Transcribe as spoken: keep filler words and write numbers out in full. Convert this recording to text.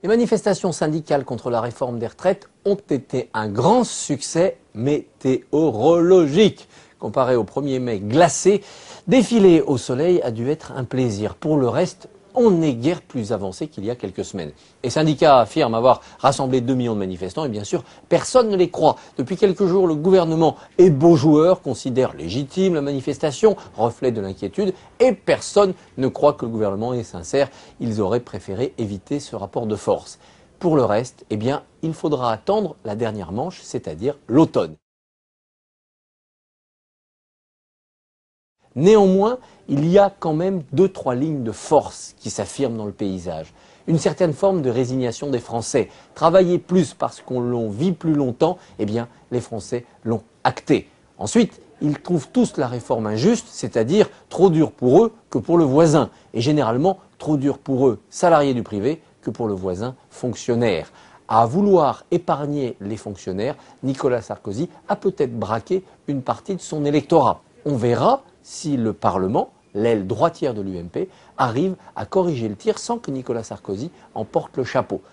Les manifestations syndicales contre la réforme des retraites ont été un grand succès météorologique. Comparé au premier mai glacé, défiler au soleil a dû être un plaisir. Pour le reste, on n'est guère plus avancé qu'il y a quelques semaines. Les syndicats affirment avoir rassemblé deux millions de manifestants et bien sûr, personne ne les croit. Depuis quelques jours, le gouvernement et beau joueur considèrent légitime la manifestation, reflet de l'inquiétude, et personne ne croit que le gouvernement est sincère. Ils auraient préféré éviter ce rapport de force. Pour le reste, eh bien, il faudra attendre la dernière manche, c'est-à-dire l'automne. Néanmoins, il y a quand même deux, trois lignes de force qui s'affirment dans le paysage. Une certaine forme de résignation des Français. Travailler plus parce qu'on l'on vit plus longtemps, eh bien, les Français l'ont acté. Ensuite, ils trouvent tous la réforme injuste, c'est-à-dire trop dure pour eux que pour le voisin. Et généralement, trop dure pour eux, salariés du privé, que pour le voisin, fonctionnaire. À vouloir épargner les fonctionnaires, Nicolas Sarkozy a peut-être braqué une partie de son électorat. On verra si le Parlement, l'aile droitière de l'U M P, arrive à corriger le tir sans que Nicolas Sarkozy en porte le chapeau.